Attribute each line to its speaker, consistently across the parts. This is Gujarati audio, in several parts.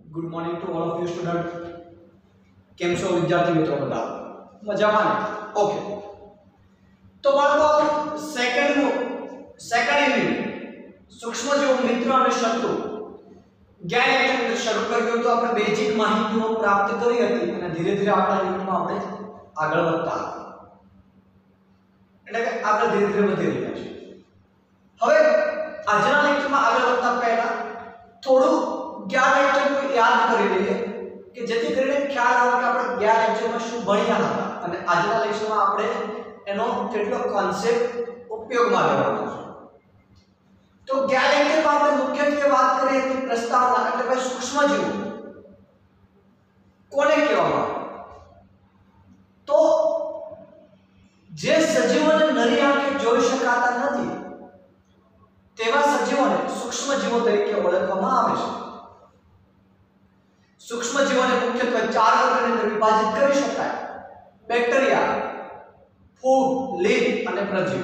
Speaker 1: Good morning to all of you student. કેમ છો વિદ્યાર્થી મિત્રો? બધા મજામાં ને? ઓકે, તો બાળકો સેકન્ડ યુનિટ સૂક્ષ્મજીવો મિત્ર અને શત્રુ જ્ઞાન લેક્ચર શરૂ કર્યો તો આપણે બેઝિક માહિતીઓ પ્રાપ્ત કરી હતી અને ધીરે ધીરે આપણા યુનિટમાં આપણે આગળ વધતા હતા. એટલે કે આપણે ધીરે ધીરે વધી રહ્યા છીએ. હવે આજના લેક્ચરમાં આગળ વધતા પહેલા થોડું ગયા લેક્ચરનું યાદ કરી લઈએ કે જેથી કરીને ખ્યાલ આવે કે આપણે ગયા લેક્ચરમાં શું ભણ્યા હતા અને આજના લેક્ચરમાં આપણે એનો કેટલો કોન્સેપ્ટ ઉપયોગમાં લેવાનો છે. તો ગયા લેક્ચરમાં આપણે મુખ્યત્વે વાત કરી હતી પ્રસ્તાવના એટલે કે સૂક્ષ્મજીવો કોને કહેવામાં આવે? તો જે સજીવોને નરી આંખે જોઈ શકાતા નથી તેવા સજીવોને સૂક્ષ્મજીવો તરીકે ઓળખવામાં આવે છે. સૂક્ષ્મજીવોને મુખ્યત્વે ચાર વર્ગની અંદર વિભાજિત કરી શકાય: બેક્ટેરિયા, ફૂગ, લીલ અને પ્રજીવ.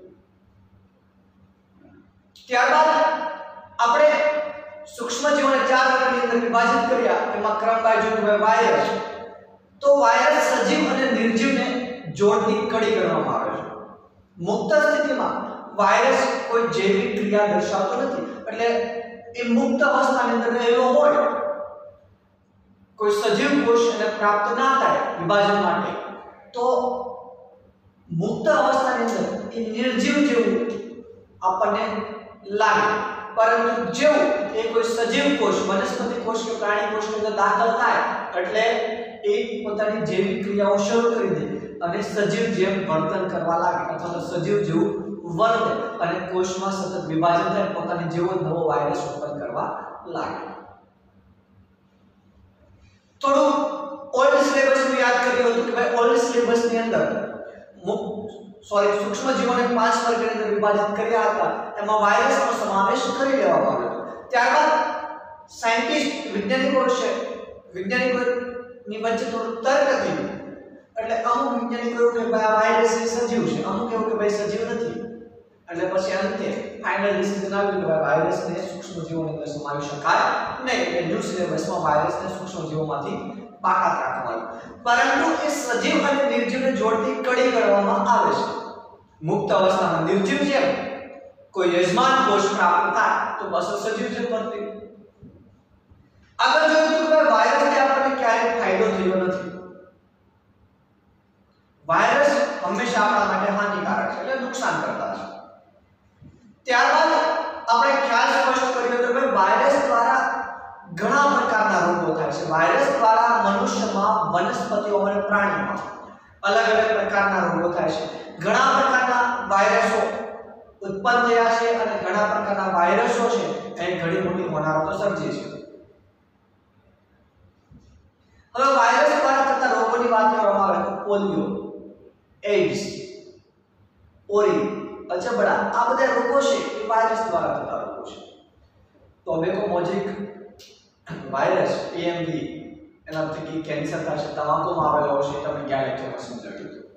Speaker 1: ત્યારબાદ આપણે સૂક્ષ્મજીવોને ચાર વર્ગની અંદર વિભાજિત કર્યા. એમાં ક્રમ બાજુ વાયરસ. તો વાયરસ સજીવ અને નિર્જીવને જોડતી કડી ગણવામાં આવે છે. મુક્ત સ્થિતિમાં વાયરસ કોઈ જૈવિક ક્રિયા દર્શાવતો નથી, એટલે એ મુક્ત અવસ્થાની અંદર રહેલો હોય, કોઈ સજીવ કોષ એને પ્રાપ્ત ના થાય વિભાજન માટે, તો મુક્ત અવસ્થાની અંદર એ નિર્જીવ જેવું આપણને લાગે. પરંતુ જેવું એ કોઈ સજીવ કોષ, વનસ્પતિ કોષ કે પ્રાણી કોષની અંદર દાખલ થાય એટલે એ પોતાની જૈવિક ક્રિયાઓ શરૂ કરી દે અને સજીવ જેમ વર્તન કરવા લાગે અથવા તો સજીવ જેવું વર્તે અને કોષમાં સતત વિભાજન થાય, પોતાની જેવો નવો વાયરસ ઉત્પન્ન કરવા લાગે. થોડું ઓલ્ડ સિલેબસ નું યાદ કર્યું હતું કે ભાઈ ઓલ્ડ સિલેબસ ની અંદર સૂક્ષ્મજીવોને 5 વર્ગની અંદર વિભાજિત કર્યા હતા. એમાં વાયરસનો સમાવેશ કરી લેવામાં આવ્યો હતો. ત્યારબાદ સાયન્ટિસ્ટ વૈજ્ઞાનિકોની વચ્ચે થોડું તર્ક થયું. એટલે અમુક વૈજ્ઞાનિકો એવું કે ભાઈ આ વાયરસ સજીવ છે, અમુક એવું કે ભાઈ સજીવ નથી. એટલે પછી અંતે ફાઇનલ ડિસિઝન આવ્યું કે વાયરસને સૂક્ષ્મજીવોની અંદર સમાવી શકાય નહીં. એટલે ન્યૂ સિલેબસમાં વાયરસને સૂક્ષ્મજીવોમાંથી બાકાત રાખવામાં આવ્યું. પરંતુ એ સજીવ અને નિર્જીવને જોડતી કડી ગણવામાં આવે છે. મુક્ત અવસ્થામાં નિર્જીવ જેમ કોઈ યજમાન કોષ પ્રાપ્ત થાય તો બસ સજીવ જેમ વર્તે. આગળ જોયું તો વાયરસથી આપણને ક્યારેય ફાયદો થયો નથી. વાયરસ હંમેશા આપણા માટે હાનિકારક છે, એટલે નુકસાન કરતા છે. ત્યારબાદ આપણે ખ્યાલ સ્પષ્ટ કર્યો કે ભાઈ વાયરસ દ્વારા ઘણા પ્રકારના રોગો થાય છે. વાયરસ દ્વારા મનુષ્યમાં, વનસ્પતિઓમાં અને પ્રાણીઓમાં અલગ અલગ પ્રકારના રોગો થાય છે. ઘણા પ્રકારના વાયરસો ઉત્પન્ન થયા છે અને ઘણા પ્રકારના વાયરસો છે એ ઘણી મોટી હોનારતો સર્જે છે. હવે વાયરસ દ્વારા થતા રોગોની વાત કરવામાં આવે તો પોલિયો, એઇડ્સ, ઓરી, અજબડા આ બધા રોગો છે એ વાયરસ દ્વારા થતા રોગો છે. ટોબેકો મોઝિક વાયરસ પીએમવી એનાથી કેન્સર થશે, તમાકુમાં આવેલો છે, તમે ગયા લેક્ચરમાં સમજાવ્યું હતું.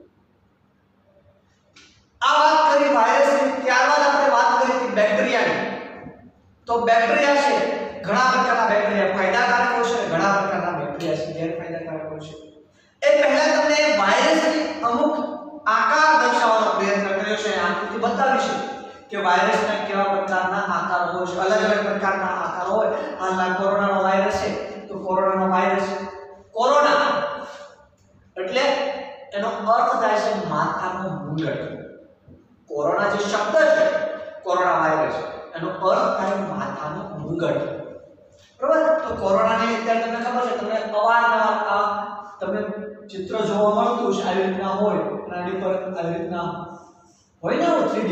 Speaker 1: આ વાત કરી વાયરસની. ત્યારબાદ આપણે વાત કરી હતી બેક્ટેરિયાની. તો બેક્ટેરિયા છે, ઘણા પ્રકારના બેક્ટેરિયા ફાયદાકારક હોય છે, ઘણા પ્રકારના બેક્ટેરિયા છે ગેરફાયદાકારક હોય છે. એ પહેલા તમને વાયરસની અમુક આકાર દર્શાવવાનો પ્રયત્ન કર્યો છે, આકૃતિ બતાવી છે કે વાયરસના કેવા પ્રકારના આકાર હોય છે. અલગ અલગ પ્રકારના આકાર હોય. હાલના કોરોનાનો વાયરસ છે તો કોરોનાનો વાયરસ, કોરોના એટલે એનો અર્થ થાય છે માથાનો મુંગટ. કોરોના જે શબ્દ છે, કોરોના વાયરસ, એનો અર્થ થાય માથાનો મુંગટ. બરાબર? તો કોરોનાની અત્યારે તમને ખબર છે, તમને અવારનવાર તમને ચિત્ર જોવા મળતું છે, આવી રીતના હોય અને આની પર આવી રીતના હોય ને 3D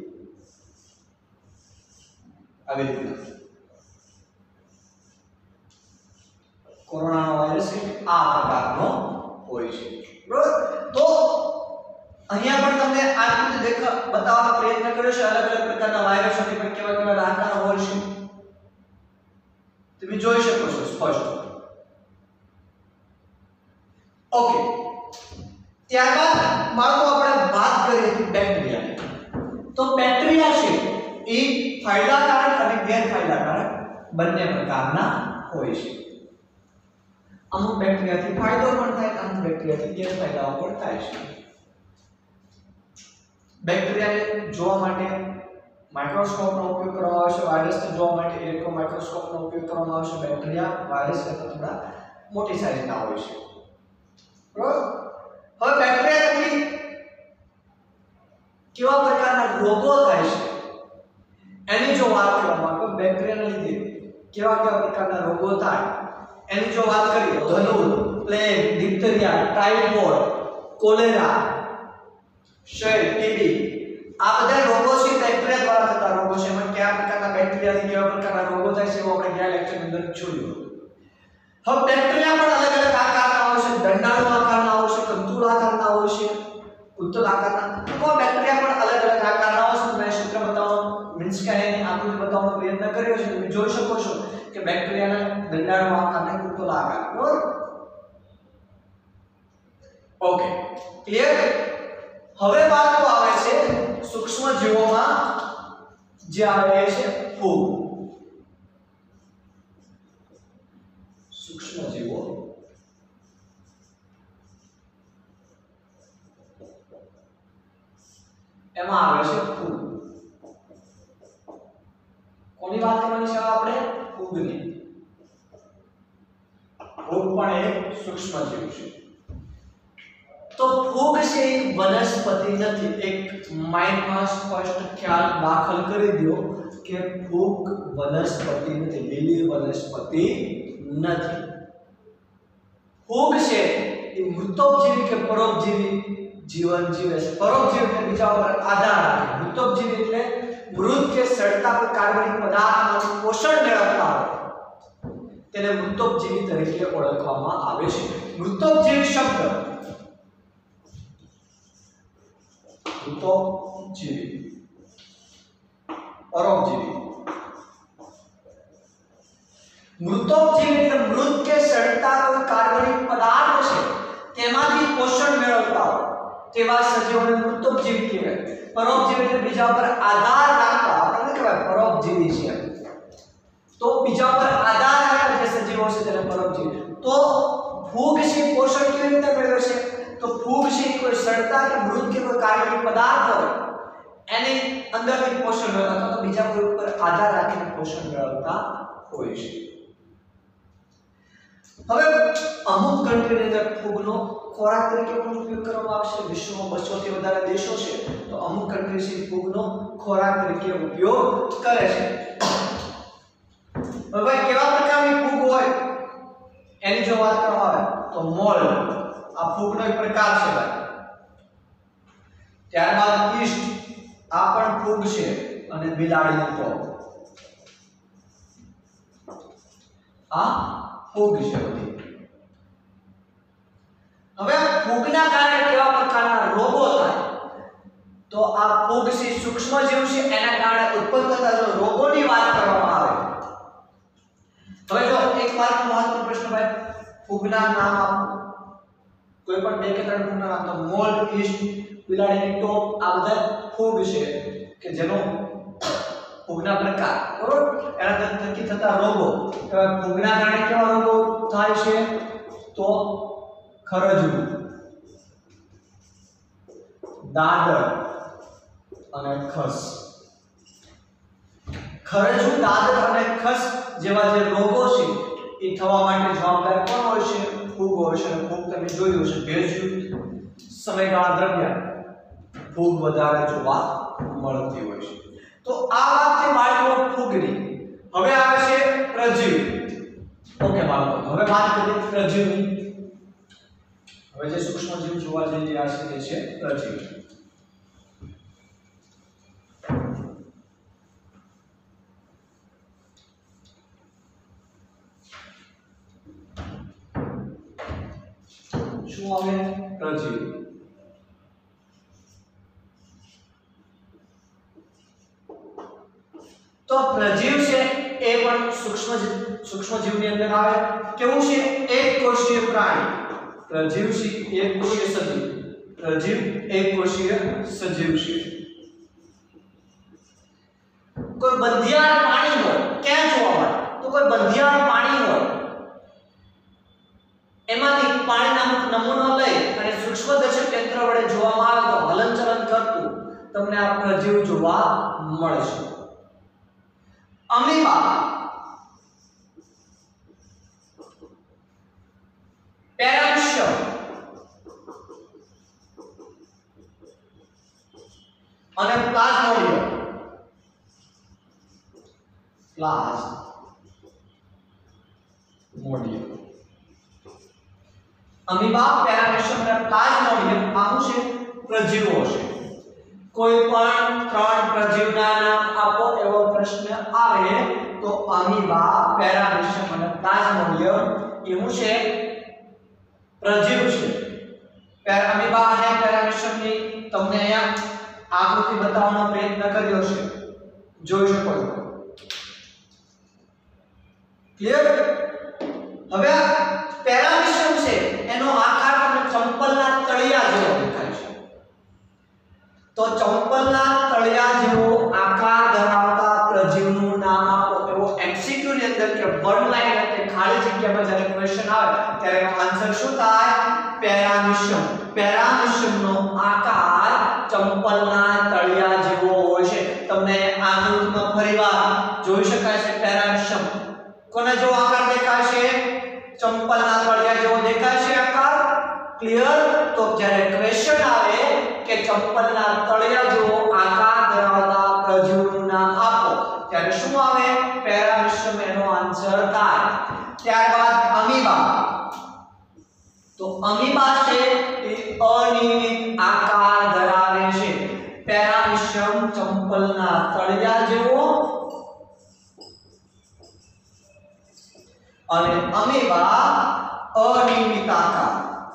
Speaker 1: આવી રીતના કોરોનાનો વાયરસ આ પ્રકારનો હોય છે. બરાબર? તો અહીંયા પણ તમને આકૃતિ બતાવવાનો પ્રયત્ન કર્યો છે. અલગ અલગ પ્રકારના વાયરસોની પણ કેવા કેવા આકાર હોય છે તમે જોઈ શકો છો સ્પષ્ટ. ઓકે, ત્યારબાદ બાળકો આપણે વાત કરી હતી બેક્ટેરિયાની. તો બેક્ટેરિયા છે એ ફાયદાકારક અને ગેરફાયદાકારક બંને પ્રકારના હોય છે. અમુક બેક્ટેરિયાથી ફાયદો પણ થાય, અમુક બેક્ટેરિયાથી ગેરફાયદાઓ પણ થાય છે. બેક્ટેરિયાને જોવા માટે માઇક્રોસ્કોપનો ઉપયોગ કરવામાં આવે છે, વાયરસને જોવા માટે ઇલેક્ટ્રોન માઇક્રોસ્કોપનો ઉપયોગ કરવામાં આવે છે. બેક્ટેરિયા વાયરસ કરતાં થોડા મોટી સાઈઝના હોય છે. બરાબર. હવે બેક્ટેરિયાથી કેવા પ્રકારના રોગો થાય છે એની જો વાત કરવામાં આવે, બેક્ટેરિયાના લીધે કેવા પ્રકારના રોગો થાય એની જો વાત કરીએ તો ધનુર, પ્લેગ, ડિપ્થેરિયા, ટાઇફોઇડ, કોલેરા, ક્ષય, ટીબી આ બધા રોગો છે બેક્ટેરિયા દ્વારા થતા રોગો છે. એમાં કયા પ્રકારના બેક્ટેરિયાથી કેવા પ્રકારના રોગો થાય છે એવું આપણે ગયા લેક્ચરની અંદર જોયું. હવે બેક્ટેરિયા પણ અલગ અલગ આકારના હોય છે, દંડાળુ આકારના હોય છે, કંતુલ આકારના હોય છે, ઉત્તલ આકારના. તો બેક્ટેરિયા પણ અલગ અલગ આકારના હોય છે. મેં ચિત્ર બતાવવાનો મીન્સ કે એની આકૃતિ બતાવવાનો પ્રયત્ન કર્યો છે. તમે જોઈ શકો છો કે બેક્ટેરિયાના દંડાળુ આકાર અને ઉત્તલ આકાર. બરાબર. Okay, clear. હવે વાત તો આવે છે સૂક્ષ્મ જીવોમાં જે આવે છે ફૂગ. સૂક્ષ્મ જીવો એમાં આવે છે ફૂગ. કોની વાત કરવાની છે આપણે? ફૂગની. ફૂગ પણ એક સૂક્ષ્મ જીવ છે. તો ફૂગ છે વનસ્પતિ નથી. એક માઇન્ડમાં સ્પષ્ટ ખ્યાલ દાખલ કરી દો કે ફૂગ વનસ્પતિ નથી, લીલી વનસ્પતિ નથી. ફૂગ છે એ મૃતોપજીવી કે પરોપજીવી જીવન જીવે છે. પરોપજીવી એટલે બીજા પર આધાર રાખે. મૃતોપજીવી એટલે મૃત કે સડતા કોઈ કાર્બનિક પદાર્થમાંથી પોષણ મેળવતા હોય તેને મૃતોપજીવી તરીકે ઓળખવામાં આવે છે. મૃતોપજીવી શબ્દ મૃતોપજીવી, પરોપજીવી. મૃતોપજીવી એટલે મૃત કે સડતા કોઈ કાર્બનિક પદાર્થ છે તેમાંથી પોષણ મેળવતા હોય તેવા સજીવોને મૃતોપજીવી કહેવાય. પરોપજીવી એટલે બીજા પર આધાર રાખતા, આપણે કહેવાય પરોપજીવી છે. તો બીજા પર આધાર રાખતા જે સજીવો છે તેને પરોપજીવી. તો ફૂગ છે પોષણ કેવી રીતે મેળવે છે? તો ફૂગ છે કોઈ સડતા કે મૃત કે કોઈ કાર્બનિક પદાર્થ હોય એની અંદરથી પોષણ મેળવતા અથવા તો બીજા કોઈ ઉપર આધાર રાખીને પોષણ મેળવતા હોય છે. હવે અમુક કન્ટ્રીની અંદર ફૂગનો ખોરાક તરીકે પણ ઉપયોગ કરવામાં આવે છે. વિશ્વમાં 200 થી વધારે દેશો છે તો અમુક કન્ટ્રી છે ફૂગનો ખોરાક તરીકે ઉપયોગ કરે છે. હવે ભાઈ કેવા પ્રકારની ફૂગ હોય એની જો વાત કરવામાં આવે તો મોલ્ડ આ ફૂગનો એક પ્રકાર છે ભાઈ. ત્યારબાદ ઈસ્ટ આ પણ ફૂગ છે અને બિલાડીની ટોપ આ ફૂગ છે બધી. હવે ફૂગના કારણે કેવા પ્રકારના રોગો થાય તો આ ફૂગ છે સૂક્ષ્મ જીવ છે એના કારણે ઉત્પન્ન થતા જો રોગોની વાત કરવામાં આવે. હવે જો એક વાર મહત્વનો પ્રશ્ન ભાઈ, ફૂગના નામ આપો. કોઈ પણ બે કે ત્રણ ફૂગના નામ. તો મોલ્ડ, ઈસ્ટ, બિલાડીની ટોપ આ બધા ફૂગ છે કે જેનો ફૂગના પ્રકાર. બરોબર. એના થકી થતા રોગો. ફૂગના કારણે કેવા રોગો થાય છે તો ખરજવું, દાદર અને ખસ. ખરજવું, દાદર અને ખસ જેવા જે રોગો છે એ થવા માટે જવાબદાર કોણ હોય છે? ફૂગ હોય છે. ફૂગ તમે જોયું છે ભેજયુક્ત સમયગાળા દરમિયાન ફૂગ વધારે જોવા મળતી હોય છે. તો આ વાત છે બાળકો ફૂગની. હવે આવે છે પ્રજીવ. ઓકે બાળકો, હવે વાત કરીએ પ્રજીવની. હવે જે સૂક્ષ્મ જીવ જોવા જઈ રહ્યા છે તે છે પ્રજીવ. શું આવે? પ્રજીવ. તો પ્રજીવ છે એ પણ સૂક્ષ્મ જીવની અંદર આવે. કેવું છે? એક કોષીય પ્રાણી. પ્રજીવ છે એક કોષીય સજીવ. પ્રજીવ એક કોષીય સજીવ છે. કોઈ બંધિયાળ પાણી હોય ક્યાં જોવા મળે? તો કોઈ બંધિયાળ પાણી હોય એમાંથી પાણીના નમૂનો લઈ અને સૂક્ષ્મદર્શક યંત્ર વડે જોવામાં આવે તો હલનચલન કરતું તમને આ પ્રજીવ જોવા મળશે. અમીબા, પેરામિશિયમ અને પ્લાઝ્મોડિયમ. અમીબા, પેરામિશિયમ અને પ્લાઝ્મોડિયમ આનું છે પ્રજીવો છે. કોઈ પણ ત્રણ પ્રજીવના નામ આપો એવો પ્રશ્ન આવે તો અમીબા, પેરામિશિયમ અને પ્લાઝ્મોડિયમ એવું છે પ્રજીવ છે. અમીબા અને પેરામિશિયમની તમને અહીંયા આકૃતિ બતાવવાનો પ્રયત્ન કર્યો છે, જોઈ શકો છો. ક્લિયર? હવે પેરામિશિયમ છે એનો આકાર તમને ચંપલના તળિયા જેવો દેખાય છે. તો ચંપલના તળિયા જેવો આકાર ધરાવતા પ્રજીવનું નામ આપો એવો એમસીક્યુ ની અંદર કે વન લાઈન એટલે ખાલી જગ્યામાં જ્યારે ક્વેશ્ચન આવે ત્યારે એનો આન્સર શું થાય? પેરામિશિયમ. પેરામિશિયમનો આકાર ચંપલના તળિયા જેવો હોય છે. તમને આકૃતિમાં ફરીવાર જોઈ શકાય છે પેરામિશિયમ કોના જેવો આકાર દેખાય છે? ચંપલના તળિયા જેવો દેખાય છે આકાર. ક્લિયર? તો જ્યારે ક્વેશ્ચન આવે કે ચંપલના તળિયા જેવો આકાર ધરાવતા પ્રજીવનું નામ આપો ત્યારે શું આવે? પેરામિશિયમ એનો આન્સર થાય. ત્યારબાદ અમીબા. તો અમીબા છે એ અનિયમિત આકાર ધરાવે છે. પેરામિશિયમ ચંપલના તળિયા જેવો અને અમીબા અનિયમિત આકાર.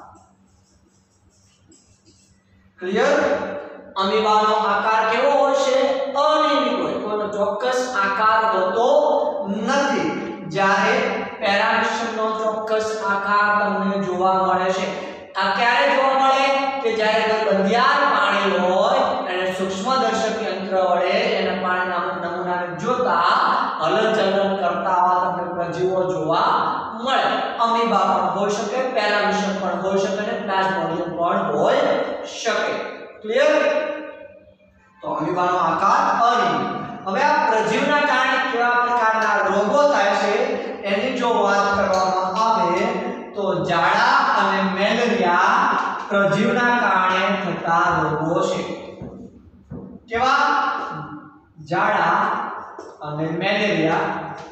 Speaker 1: ક્લિયર? અમીબાનો આકાર કેવો હોય છે? અનિયમિત હોય, કોઈનો ચોક્કસ આકાર હોતો નથી. જ્યારે પેરામિશિયમનો ચોક્કસ આકાર તમને જોવા મળે છે. આ ક્યારે જોવા મળે? કે જ્યારે કોઈ બંધિયાર પાણી હોય અને સૂક્ષ્મદર્શક યંત્ર વડે એના પાણીના નમૂનાને જોતા હલનચલન કરતા તમને પ્રજીવો જોવા મળે. અમીબા પણ હોઈ શકે, પેરામિશિયમ પણ હોઈ શકે અને પ્લાઝ્મોડિયમ પણ હોઈ શકે. ક્લિયર? તો અમીબાનો આકાર અનિયમિત. હવે આ પ્રજીવના કારણે કેવા પ્રકારના રોગો થાય છે એની જો વાત કરવામાં આવે તો ઝાડા અને મેલેરિયા પ્રજીવના કારણે થતા રોગો છે. કેવા? ઝાડા અને મેલેરિયા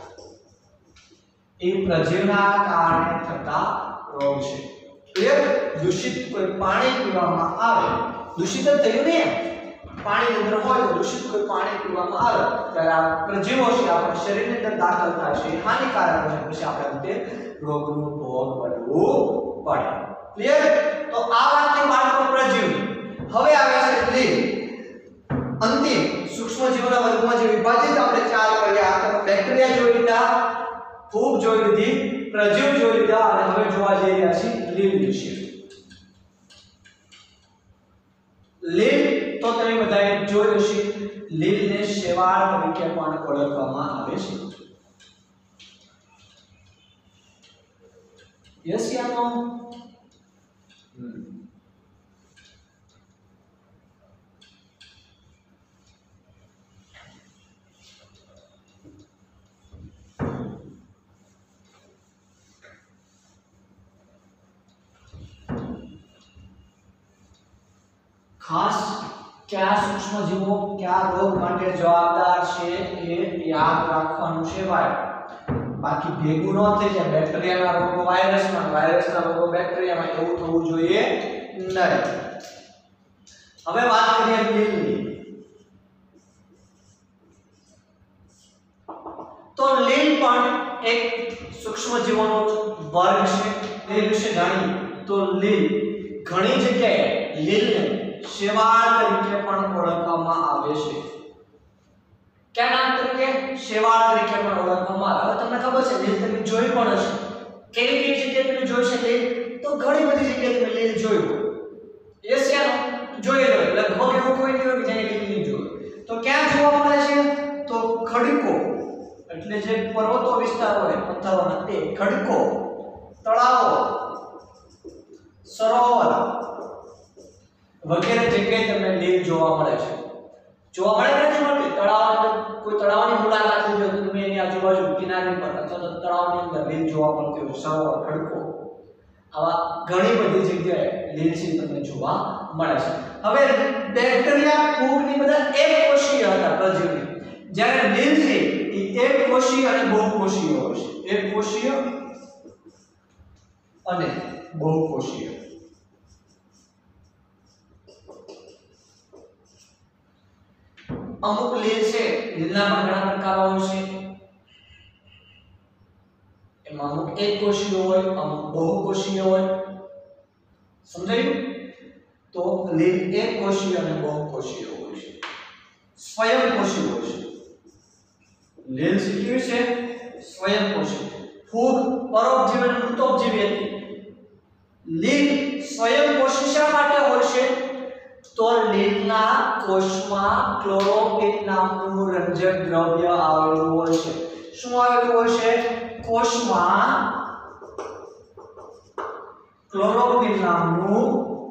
Speaker 1: એ પ્રજીવના કારણે થતા રોગ છે. ક્લિયર? દૂષિત કોઈ પાણી પીવામાં આવે, દૂષિત થયું ને પાણી અંદર હોય તો દૂષિત કોઈ પાણી પીવામાં આવે ત્યારે આ પ્રજીવો છે આપણા શરીરની અંદર દાખલ થાય છે, હાનિકારક છે, પછી આપણે તે રોગનું ભોગ બનવું પડે. ક્લિયર? તો આ વાતની બાળકો પ્રજીવ. હવે આવે છે લીલ. અંતિમ સૂક્ષ્મજીવોના વર્ગમાં જે વિભાજિત આપણે ચાર કર્યા, બેક્ટેરિયા જોઈ લીધા, ફૂગ જોઈ લીધી, પ્રજીવ જોઈ લીધા અને હવે જોવા જઈ રહ્યા છીએ લીલ વિશે. લીલ તો તમે બધાએ જોયું હશે, લીલને શેવાળ તરીકે પણ ઓળખવામાં આવે છે. Yes yeah no? ખાસ કયા સૂક્ષ્મજીવો કયા રોગ માટે જવાબદાર છે એ યાદ રાખવાનું છે ભાઈ. બાકી ભેગું ન થઈ જાય. બેક્ટેરિયાના રોગો વાયરસમાં, વાયરસના રોગો બેક્ટેરિયામાં, એવું થવું જોઈએ નહીં. હવે વાત કરીએ લીલની. તો લીલ પણ એક સૂક્ષ્મજીવોનો વર્ગ છે. લીલ વિશે જાણીએ તો લીલ ઘણી જગ્યાએ લીલને શેવાળ તરીકે પણ ઓળખવામાં આવે છે. ક્યાં નામ તરીકે? શેવાળ તરીકે પણ ઓળખવામાં આવે. તમને ખબર છે લીલ તમે જોઈ પણ હશે. કેવી કેવી જગ્યાએ તમે જોઈ છે લીલ? તો ઘણી બધી જગ્યાએ તમે લીલ જોઈ હોય. યસ યા જોઈ લો. લગભગ એવું કોઈ નહીં હોય કે જેને લીલ નહીં જોઈ. તો ક્યાં જોવા મળે છે? તો ખડકો એટલે જે પર્વતો વિસ્તાર હોય પથ્થરોના તે ખડકો, તળાવો, સરોવર વગેરે જગ્યાએ તમને લીલ જોવા મળે છે. જોવા મળે કે નથી મળતી? કોઈ તળાવની મુલાકાત લીધો તો તમે એની આજુબાજુ કિનારે પર અથવા તો તળાવની અંદર લીલ જોવા મળતી હોય, સરોવર, ખડકો, આવા ઘણી બધી જગ્યાએ લીલ છે તમને જોવા મળે છે. હવે બેક્ટેરિયા ફૂગની બધા એકકોષીય હતા પ્રજીવી, જ્યારે લીલ છે એ એકકોષીય અને બહુકોષીય હોય છે. એકકોષીય અને બહુકોષીય. અમુક લીલ છે, લીલના પણ ઘણા પ્રકારો હોય છે. એમાં અમુક એકકોષીય હોય, અમુક બહુકોષીય હોય. સમજાયું? તો લીલ એકકોષીય અને બહુકોષીય હોય છે. સ્વયંપોષી હોય છે. લીલ કેવી છે? સ્વયંપોષી. ફૂગ પરોપજીવી અને મૃતોપજીવી હતી. લીલ સ્વયંપોષી શા માટે હોય છે? તો લીલના કોષમાં ક્લોરોફિલ નામનું રંજક દ્રવ્ય આવેલું હોય છે. શું આવેલું હોય છે? કોષમાં ક્લોરોફિલ નામનું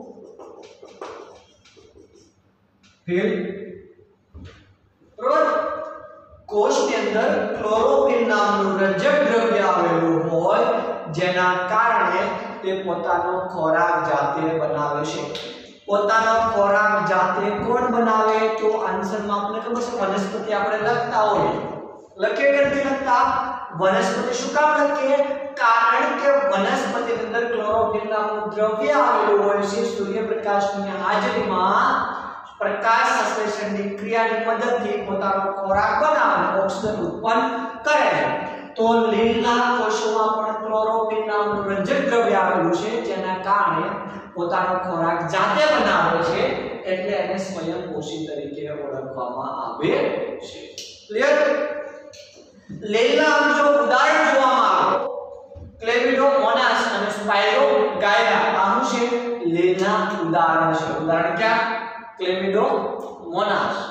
Speaker 1: કોષની અંદર ક્લોરોફિલ નામનું રંજક દ્રવ્ય આવેલું હોય, જેના કારણે તે પોતાનો ખોરાક જાતે બનાવે છે. પોતાનો ખોરાક જાતે કોણ બનાવે? તો આન્સરમાં આપણે ખબર છે વનસ્પતિ આપણે લખતા હોય. લખીએ કે નથી લખતા? વનસ્પતિ શું કામ લખીએ? કારણ કે વનસ્પતિની અંદર ક્લોરોફિલ નામનું દ્રવ્ય આવેલું હોય છે. સૂર્યપ્રકાશની હાજરીમાં પ્રકાશ સંશ્લેષણની ક્રિયાની મદદથી પોતાનો ખોરાક બનાવે, ઓક્સિજન ઉત્પન્ન કરે છે. તો લીલના કોષોમાં પણ ક્લોરોફિલ નામનું રંજક દ્રવ્ય આવેલું છે, જેના કારણે પોતાનો ખોરાક જાતે બનાવે છે, એટલે એને સ્વયંપોષી તરીકે ઓળખવામાં આવે છે. ક્લિયર? લીલના જો ઉદાહરણ જોવામાં આવે, ક્લેમિડોમોનાસ અને સ્પાઇરોગાયરા આનું છે લીલના ઉદાહરણ છે. ઉદાહરણ ક્યાં? ક્લેમિડોમોનાસ,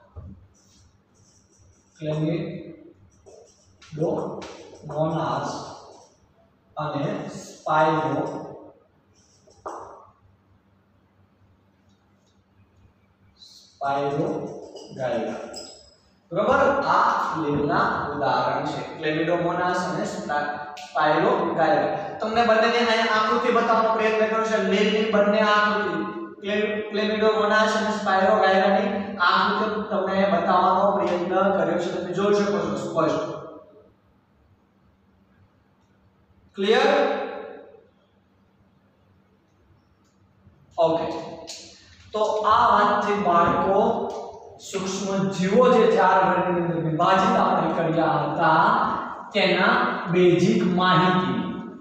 Speaker 1: ક્લેમિડોમોનાસ અને સ્પાઇરોગાયરા. બરોબર? આ લીલના ઉદાહરણ છે, ક્લેમિડોમોનાસ અને સ્પાઇરોગાયરા. તમને બંનેને અહીં આકૃતિ બતાવવાનો પ્રયત્ન કર્યો છે. લીલની બંને આકૃતિ, ક્લેમિડોમોનાસ અને સ્પાઇરોગાયરાની આકૃતિ તમને બતાવવાનો પ્રયત્ન કર્યો છે. તમે જોઈ શકો છો સ્પષ્ટ. ક્લિયર? ઓકે. તો આ વાતથી બાળકો સૂક્ષ્મ જીવો જે ચાર વર્ગની અંદર વિભાજિત આપણે કર્યા હતા તેના બેઝિક માહિતી.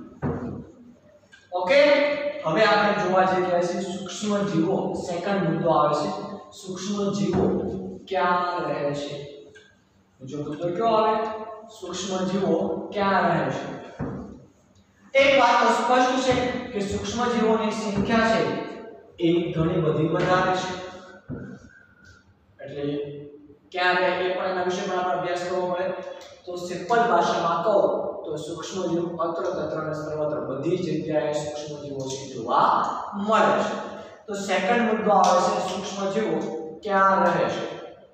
Speaker 1: ઓકે, હવે આપણે જોવા જઈ રહ્યા છીએ સૂક્ષ્મ જીવો. સેકન્ડ મુદ્દો આવે છે સૂક્ષ્મ જીવો ક્યાં રહે છે. બીજો મુદ્દો કયો આવે? સૂક્ષ્મ જીવો ક્યાં રહે છે. એક વાત તો સ્પષ્ટ છે કે સૂક્ષ્મ જીવોની સંખ્યા છે એ ઘણી બધી વધારે છે. એટલે ક્યાં રહે એ પણ એના વિશે પણ આપણે અભ્યાસ કરવો પડે. તો સિમ્પલ ભાષામાં કહું તો સૂક્ષ્મ જીવ અત્ર તત્ર અને સર્વત્ર બધી જગ્યાએ સૂક્ષ્મ જીવો છે જોવા મળે છે. તો સેકન્ડ મુદ્દો આવે છે સૂક્ષ્મ જીવો ક્યાં રહે છે.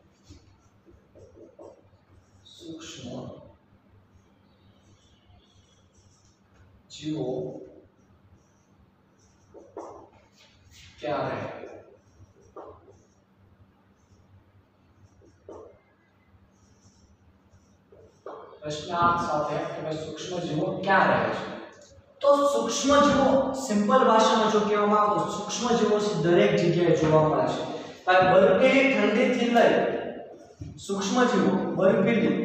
Speaker 1: સૂક્ષ્મ જીવો ક્યાં રહે? પ્રશ્નાર્થ સાથે કે સૂક્ષ્મ જીવો ક્યાં રહે છે. તો સૂક્ષ્મ જીવો સિમ્પલ ભાષામાં જો કહેવામાં આવે તો સૂક્ષ્મ જીવો દરેક જગ્યાએ જોવા મળે છે. બરફીલી ઠંડીથી લઈ સૂક્ષ્મ જીવો બરફીલી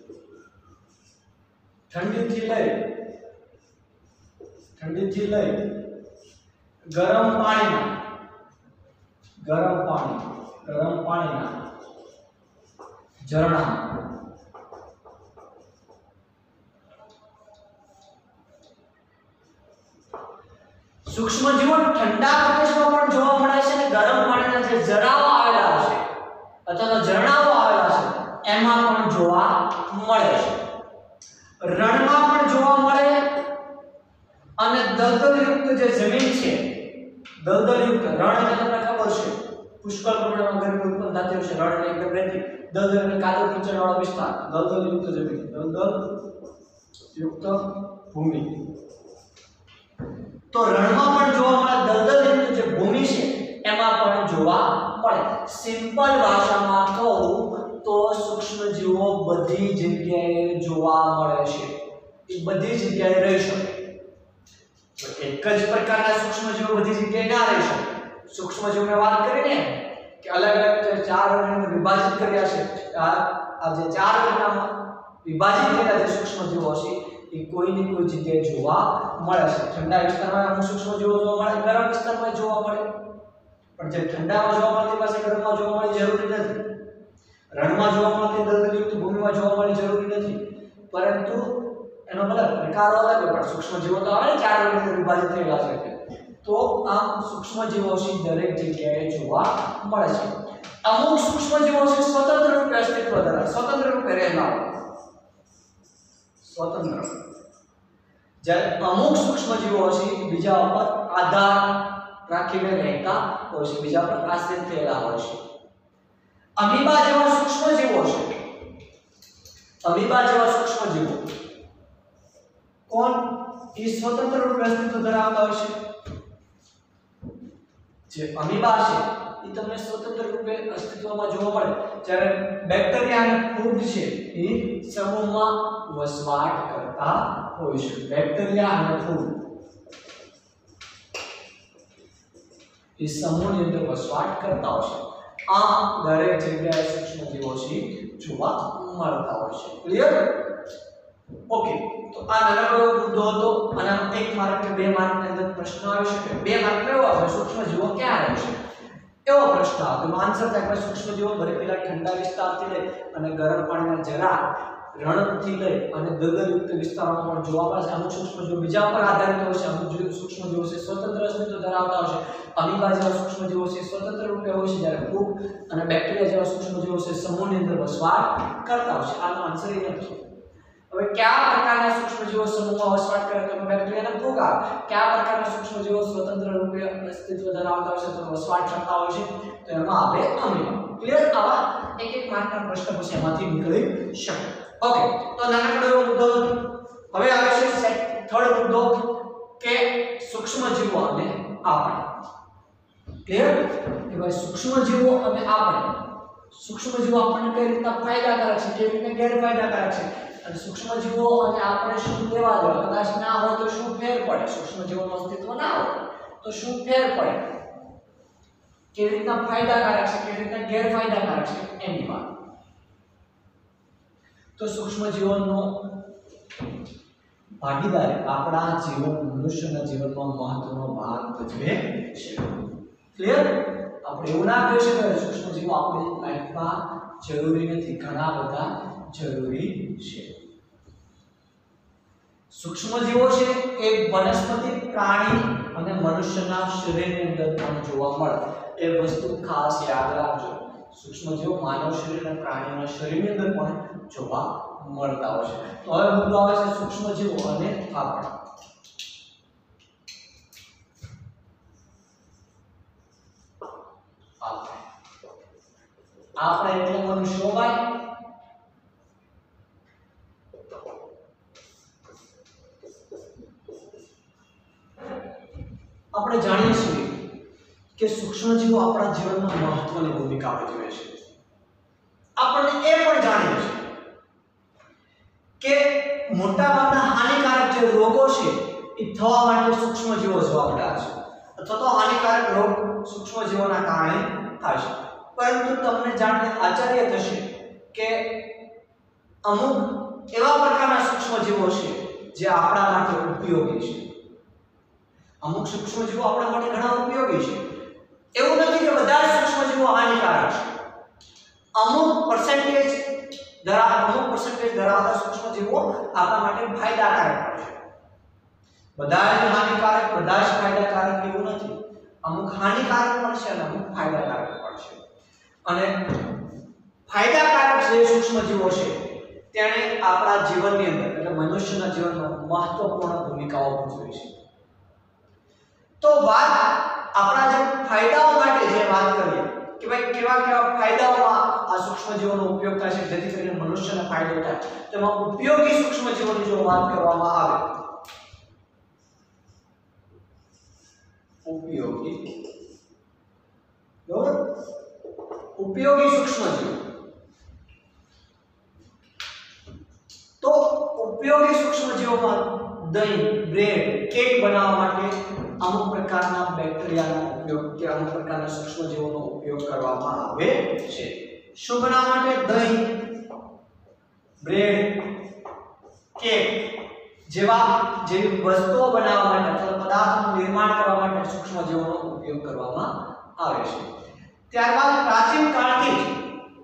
Speaker 1: ઠંડીથી લઈ ગરમ પાણીના ઝરણા સૂક્ષ્મ જીવો ઠંડા પ્રદેશમાં પણ જોવા મળે છે અને ગરમ પાણીના જે ઝરાઓ આવેલા છે અથવા તો ઝરણાઓ આવેલા છે એમાં પણ જોવા મળે છે. રણમાં પણ જોવા મળે અને દલદલયુક્ત જે જમીન છે દલદલયુક્ત રણ એટલે તમને ખબર છે પુષ્કળ પ્રમાણમાં ગરમી ઉત્પન્ન થતી હોય છે, રણ એટલે એકદમ રેતી, દલદલ એટલે કાદવ કીચડવાળો વિસ્તાર, દલદલયુક્ત જમીન, દલદલયુક્ત ભૂમિ. તો રણમાં પણ જોવા મળે, દલદલયુક્ત જે ભૂમિ છે એમાં પણ જોવા મળે. સિમ્પલ ભાષામાં કહું તો સૂક્ષ્મજીવો બધી જગ્યાએ જોવા મળે છે, એ બધી જગ્યાએ રહી શકે. એક જ પ્રકારના સૂક્ષ્મજીવો બધી જગ્યાએ ના રહી શકે. સૂક્ષ્મજીવોની વાત કરીને કે અલગ અલગ ચાર વર્ગમાં વિભાજિત કર્યા છે, આ જે ચાર વર્ગમાં વિભાજિત કરેલા જે સૂક્ષ્મજીવો છે એ કોઈની કોઈ જગ્યાએ જોવા મળે છે. ઠંડા વિસ્તારમાં અમુક સૂક્ષ્મજીવો જોવા મળે, ગરમ વિસ્તારમાં જોવા મળે, પણ જે ઠંડામાં જોવા મળતી પાસે ગરમમાં જોવા મળે જરૂરી નથી. રણમાં જોવા મળતી દલદલયુક્ત ભૂમિમાં જોવા મળે જરૂરી નથી, પરંતુ એનો મતલબ પ્રકારો અલગ હોય, પણ સૂક્ષ્મજીવો તો આવે ચાર વર્ગમાં વિભાજિત થયેલા છે. તો આમ સૂક્ષ્મજીવો છે દરેક જગ્યાએ જોવા મળે છે. અમુક સૂક્ષ્મજીવો છે સ્વતંત્ર રૂપે અસ્તિત્વ ધરાવે, સ્વતંત્ર રૂપે રહેતા હોય, સ્વતંત્ર. જ્યારે અમુક સૂક્ષ્મજીવો છે બીજા ઉપર આધાર રાખીને રહેતા હોય છે, બીજા પર આશ્રિત થયેલા હોય છે. અમીબા જેવા સૂક્ષ્મજીવો છે, અમીબા જેવા સૂક્ષ્મજીવો કોણ એ સ્વતંત્ર રૂપે અસ્તિત્વ ધરાવતા હોય છે. જે અમીબા છે એ તમને સ્વતંત્ર રૂપે અસ્તિત્વમાં જોવા મળે, જ્યારે બેક્ટેરિયા અને ફૂગ છે એ સમૂહમાં વસવાટ કરતા હોય છે. બેક્ટેરિયા અને ફૂગ એ સમૂહની અંદર વસવાટ કરતા હોય છે. આ દરેક જગ્યાએ સૂક્ષ્મજીવો છે જોવા મળતા હોય છે. ક્લિયર? ઓકે, તો આ નાનો મુદ્દો હતો, અને એક માર્ક કે બે માર્ક ની અંદર પ્રશ્ન આવી શકે. બે માર્ક કેવો આવે? સૂક્ષ્મજીવો ક્યાં રહે છે એવો પ્રશ્ન આવે. તો આન્સર થાય કે સૂક્ષ્મજીવો બરફીલા ઠંડા વિસ્તારથી લઈ અને ગરમ પાણીના જરા રણથી લઈ અને દલદલયુક્ત વિસ્તારોમાં પણ જોવા મળે છે. અમુક સૂક્ષ્મજીવો બીજા પર આધારિત હોય છે, અમુક સૂક્ષ્મજીવો છે સ્વતંત્ર અસ્તિત્વ ધરાવતા હોય છે. અમીબા જેવા સૂક્ષ્મજીવો છે સ્વતંત્ર રૂપે હોય છે, જ્યારે ફૂગ અને બેક્ટેરિયા જેવા સૂક્ષ્મજીવો છે સમૂહની અંદર વસવાટ કરતા હોય છે. આનો આન્સર એ નથી. હવે કયા પ્રકારના સૂક્ષ્મજીવો સમૂહમાં વસવાટ કરે? તો બેક્ટેરિયા અને ફૂગ આવે. કયા પ્રકારના સૂક્ષ્મજીવો સ્વતંત્ર રૂપે અસ્તિત્વ ધરાવતા હોય છે તો વસવાટ કરતા હોય છે? તો એમાં આવે અમીબા. ક્લિયર? આવા એક એક માર્કના પ્રશ્ન પછી એમાંથી નીકળી શકે. ઓકે, તો નાનકડો એવો મુદ્દો હતો. હવે આવે છે થર્ડ મુદ્દો કે સૂક્ષ્મજીવો અને આપણે. ક્લિયર? કે ભાઈ સૂક્ષ્મજીવો અને આપણે, સૂક્ષ્મજીવો આપણને કઈ રીતના ફાયદાકારક છે, કેવી રીતે ગેરફાયદાકારક છે, અને સૂક્ષ્મજીવો અને આપણે શું લેવા દેવા, કદાચ ના હોય તો શું ફેર પડે, સૂક્ષ્મજીવોનું અસ્તિત્વ ના હોય તો શું ફેર પડે, કેવી રીતના ફાયદાકારક છે, કેવી રીતના ગેરફાયદાકારક છે, એની વાત. તો સૂક્ષ્મજીવોનો ભાગીદારી આપણા જીવન, મનુષ્યના જીવનમાં મહત્વનો ભાગ ભજવે છે. ક્લિયર? આપણે એવું ના કહી શકીએ સૂક્ષ્મજીવો આપણી લાઈફમાં જરૂરી નથી, ઘણા બધા જરૂરી છે. સૂક્ષ્મજીવો છે એ વનસ્પતિ, પ્રાણી અને મનુષ્યના શરીરની અંદર પણ જોવા મળે. એ વસ્તુ ખાસ યાદ રાખજો. સૂક્ષ્મજીવો માનવ શરીર અને પ્રાણીના શરીરની અંદર પણ જોવા મળતા હોય છે. તો હવે મુદ્દો આવે છે સૂક્ષ્મજીવો અને આપણે. આપણે એટલે મનુષ્યો ભાઈ. આપણે જાણીએ છીએ કે સૂક્ષ્મજીવો આપણા જીવનમાં મહત્વની ભૂમિકા ભજવે છે. આપણે એ પણ જાણીએ છીએ કે મોટાભાગના હાનિકારક જે રોગો છે એ થવા માટે સૂક્ષ્મજીવો જવાબદાર છે, અથવા તો હાનિકારક રોગ સૂક્ષ્મજીવોના કારણે થાય છે. પરંતુ તમને જાણીને આશ્ચર્ય થશે કે અમુક એવા પ્રકારના સૂક્ષ્મજીવો છે જે આપણા માટે ઉપયોગી છે. અમુક સૂક્ષ્મજીવો આપણા માટે ઘણા ઉપયોગી છે. એવું નથી કે બધા સૂક્ષ્મજીવો હાનિકારક છે. અમુક પર્સન્ટેજ ધરાવતા સૂક્ષ્મજીવો આપણા માટે ફાયદાકારક છે. બધા જ હાનિકારક, બધા જ ફાયદાકારક એવું નથી. અમુક હાનિકારક પણ છે અને અમુક ફાયદાકારક પણ છે. અને ફાયદાકારક જે સૂક્ષ્મજીવો છે તેણે આપણા જીવનની અંદર, એટલે મનુષ્યના જીવનમાં મહત્વપૂર્ણ ભૂમિકાઓ ભજવી છે. તો વાત આપણા જે ફાયદાઓ માટે જે વાત કરીએ કે ભાઈ કેવા કેવા ફાયદાઓમાં આ સૂક્ષ્મજીવોનો ઉપયોગ થાય છે જેથી કરીને મનુષ્યને ફાયદો થાય, તેમાં ઉપયોગી સૂક્ષ્મજીવોની જો વાત કરવામાં આવે, ઉપયોગી બરાબર, ઉપયોગી સૂક્ષ્મજીવો, તો ઉપયોગી સૂક્ષ્મજીવોમાં દહીં, બ્રેડ, કેક બનાવવા માટે અમુક પ્રકારના બેક્ટેરિયાનો ઉપયોગ કે અમુક પ્રકારના સૂક્ષ્મજીવોનો ઉપયોગ કરવામાં આવે છે. શું બનાવવા માટે? દહીં, બ્રેડ, કેક જેવી વસ્તુઓ બનાવવા માટે અથવા પદાર્થોનું નિર્માણ કરવા માટે સૂક્ષ્મજીવોનો ઉપયોગ કરવામાં આવે છે. ત્યારબાદ પ્રાચીન કાળથી જ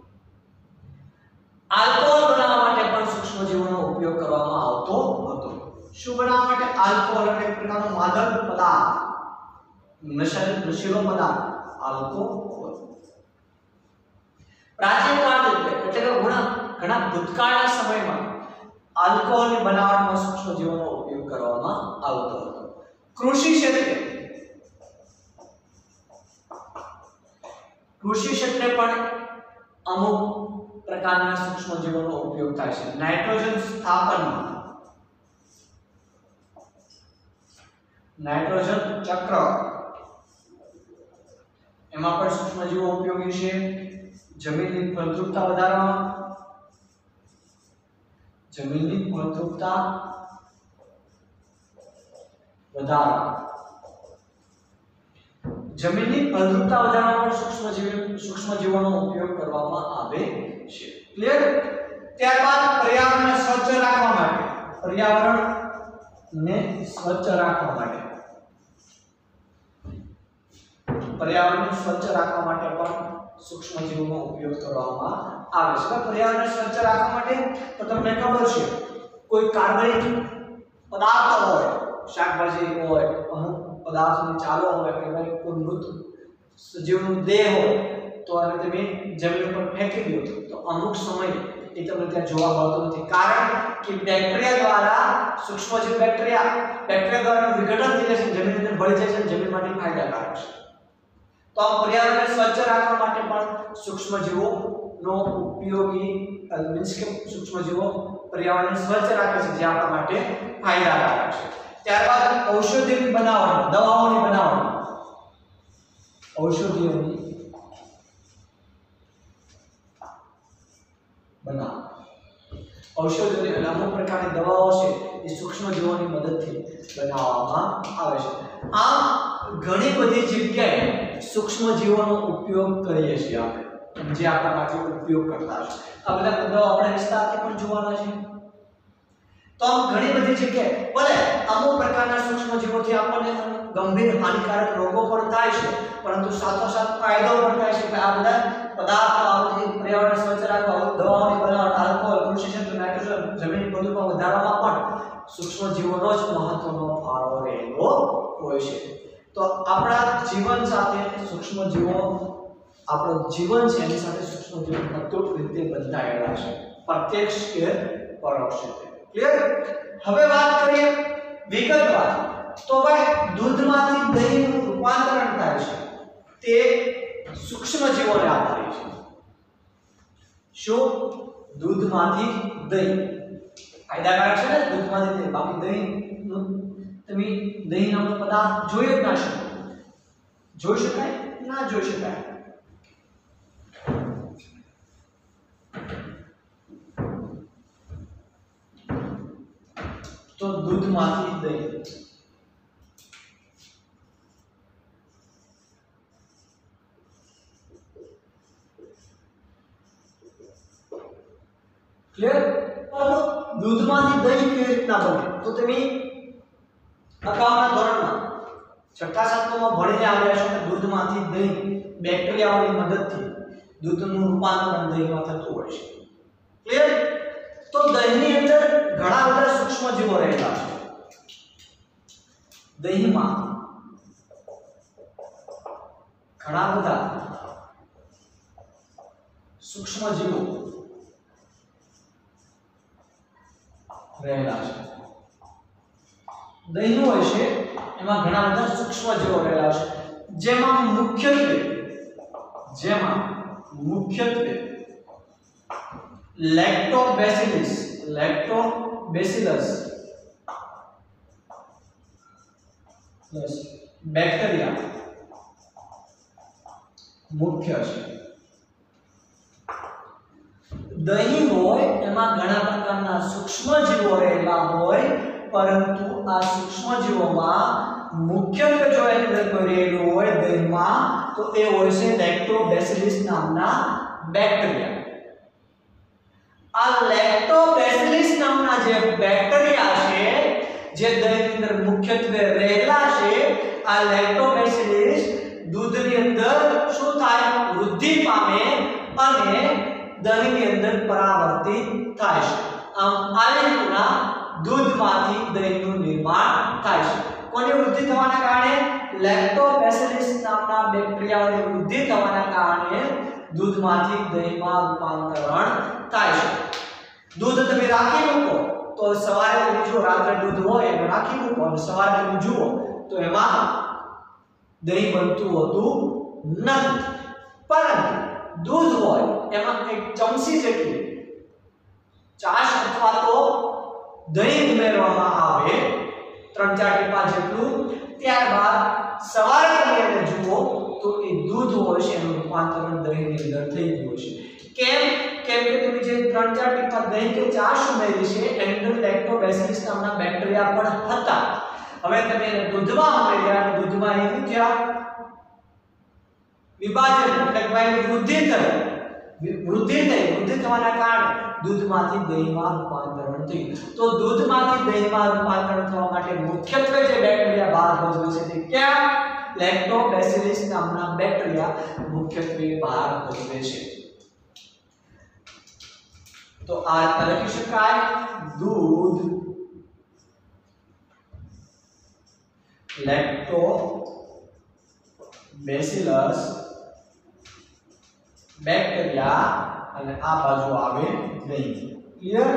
Speaker 1: આલ્કોહોલ બનાવવા માટે પણ સૂક્ષ્મજીવોનો ઉપયોગ કરવામાં આવતો હતો. શું બનાવવા માટે? આલ્કોહોલ એટલે એક પ્રકારનો માદક પદાર્થ, નશીલો પદાર્થ, આલ્કોહોલ. પ્રાચીન કાળથી એટલે કે ઘણા ભૂતકાળના સમયમાં આલ્કોહોલની બનાવટમાં સૂક્ષ્મજીવોનો ઉપયોગ કરવામાં આવતો હતો. કૃષિ ક્ષેત્રે પણ અમુક પ્રકારના સૂક્ષ્મજીવોનો ઉપયોગ થાય છે. નાઇટ્રોજન સ્થાપનમાં, નાઇટ્રોજન ચક્ર એમાં પણ સૂક્ષ્મજીવો ઉપયોગી છે. જમીનની ફળદ્રુપતા વધારવામાં, જમીનની ફળદ્રુપતા વધારવામાં સૂક્ષ્મજીવોનો ઉપયોગ કરવામાં આવે છે. ક્લિયર? ત્યારબાદ પર્યાવરણને સ્વચ્છ રાખવા માટે, પર્યાવરણને સ્વચ્છ રાખવા માટે પણ સૂક્ષ્મજીવોનો ઉપયોગ કરવામાં આવે છે. પર્યાવરણને સ્વચ્છ રાખવા માટે તો તમને ખબર છે કોઈ કાર્બનિક પદાર્થ હોય, શાકભાજી હોય, અમુક પદાર્થોની ચાલો હોય કે ભાઈ કોઈ મૃત સજીવનું દેહ હોય તો એને તમે જમીન ઉપર ફેંકી દો તો અમુક સમય એ તમને ત્યાં જોવા મળતું નથી, કારણ કે બેક્ટેરિયા દ્વારા સૂક્ષ્મજીવ બેક્ટેરિયા દ્વારા વિઘટન થઈ જાય છે, જમીનની અંદર ભળી જાય છે, જમીન માટે ફાયદાકારક છે. તો આ પર્યાવરણને સ્વચ્છ રાખવા માટે પણ સૂક્ષ્મજીવોનો ઉપયોગી મીન્સ કે સૂક્ષ્મજીવો પર્યાવરણને સ્વચ્છ રાખે છે જે આપણા માટે ફાયદાકારક છે. ત્યારબાદ ઔષધિની બનાવટ, દવાઓની બનાવટ, ઔષધિઓની અમુક પ્રકારની દવાઓ છે એ સૂક્ષ્મજીવોની મદદથી બનાવવામાં આવે છે. આમ ઘણી બધી જગ્યાએ સૂક્ષ્મજીવોનો ઉપયોગ કરીએ છીએ આપણે, જે આપણા માટે ઉપયોગ કરતા છે. આ બધા દવાઓ આપણે વિસ્તારથી પણ જોવાના છે. તો આમ ઘણી બધી જગ્યાએ ભલે અમુક પ્રકારના સૂક્ષ્મજીવોથી આપણને ગંભીર હાનિકારક રોગો પણ થાય છે, પરંતુ સાથોસાથ ફાયદો પણ થાય છે. આ બધા પદાર્થો આવતી પર્યાવરણ સ્વચ્છ રાખવા, દવાઓની બનાવટ, આલ્કોહોલ, કૃષિ ક્ષેત્ર, નાઇટ્રોજન, જમીનની ફળદ્રુપતા વધારવામાં પણ સૂક્ષ્મજીવોનો જ મહત્વનો ફાળો રહેલો હોય છે. તો આપણા જીવન સાથે સૂક્ષ્મજીવો, આપણું જીવન છે એની સાથે સૂક્ષ્મજીવો અતૂટ રીતે બંધાયેલા છે, પ્રત્યક્ષ કે પરોક્ષ રીતે. ક્લિયર? હવે વાત કરીએ વિગતવાર. તો ભાઈ દૂધમાંથી દહીંનું રૂપાંતરણ થાય છે તે સૂક્ષ્મજીવોને આધારિત છે. શું? દૂધમાંથી દહીં ફાયદાકારક છે ને, દૂધમાંથી દહીં. બાકી દહીંનું તમે દહીં નામનો પદાર્થ જોઈ જ ના શકો. જોઈ શકાય? ના જોઈ શકાય. તો દૂધમાંથી દહીં, ક્લિયર? દૂધમાંથી દહીં કેવી રીતના બને? તો તમે અગાઉના ધોરણમાં 6ઠા 7મામાં ભણીને આવ્યા છો કે દૂધમાંથી દહીં બેક્ટેરિયાઓની મદદથી દૂધનું રૂપાંતરણ દહીંમાં થતું હોય છે. ક્લિયર? તો દહીંની અંદર ઘણા બધા સૂક્ષ્મજીવો રહેલા છે. દહીંમાં ઘણા બધા સૂક્ષ્મજીવો રહેલા છે. દહીં હોય છે એમાં ઘણા બધા સૂક્ષ્મજીવો રહેલા છે. જેમાં મુખ્યત્વે લેક્ટોબેસિલસ બેક્ટેરિયા મુખ્ય છે। દહીં હોય એમાં ઘણા પ્રકારના સૂક્ષ્મજીવો રહેલા હોય, પરંતુ આ સૂક્ષ્મજીવોમાં મુખ્યત્વે જો એની અંદર કોઈ રહેલું હોય દહીંમાં તો એ હોય છે લેક્ટોબેસિલસ નામના બેક્ટેરિયા। આ લેક્ટોબેસિલસ નામના જે બેક્ટેરિયા છે જે દહીંની અંદર મુખ્યત્વે રહેલા છે, આ લેક્ટોબેસિલસ દૂધની અંદર શું થાય, વૃદ્ધિ પામે અને દહીંની અંદર પરાવર્તિત થાય છે। આમ આ રીતના દૂધમાંથી દહીંનું નિર્માણ થાય છે। કોની વૃદ્ધિ થવાના કારણે? લેક્ટોબેસિલસ નામના બેક્ટેરિયાની વૃદ્ધિ થવાના કારણે દૂધમાંથી દહીંમાં રૂપાંતરણ થાય છે। દૂધ તમે રાખી મૂકો તો સવારે તમે જો રાત્રે દૂધ હોય એને રાખી મૂકો અને સવારે તમે જુઓ તો એમાં દહીં બનતું હોતું નથી, પરંતુ દૂધ હોય એમાં એક ચમચી જેટલી ચાશ અથવા તો દહીં ઉમેરવામાં આવે, 3-4 ટીપા જેટલું, ત્યારબાદ સવારે તમે એને જુઓ તો એ દૂધ હોય છે એનું રૂપાંતરણ દહીંની અંદર થઈ ગયું છે। કેમ કે તમે જે 3-4 ટીપા દહીં કે ચાશ ઉમેરી છે એની અંદર લેક્ટોબેસિલસ નામના બેક્ટેરિયા પણ હતા। હવે તમે એને દૂધમાં ઉમેર્યા અને દૂધમાં એ થયા વિભાજન, એટલે કે વૃદ્ધિ થવાના કારણે દૂધમાંથી દહીંમાં રૂપાંતરણ થયું। તો દૂધમાંથી દહીંમાં રૂપાંતરણ થવા માટે મુખ્યત્વે જે બેક્ટેરિયા ભાગ ભજવે છે તે કયા? લેક્ટોબેસિલસ નામના બેક્ટેરિયા મુખ્યત્વે ભાગ ભજવે છે। તો આ લખી શકાય દૂધ લેક્ટોબેસિલસ બેક્ટેરિયા અને આ બાજુ આવે દહીં। ક્લિયર?